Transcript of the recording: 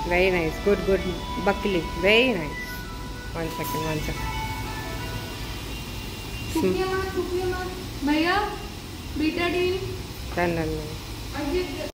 Very nice. Good, good. Buckling. Very nice. One second, one second. भैया बेटा D Done, done, done.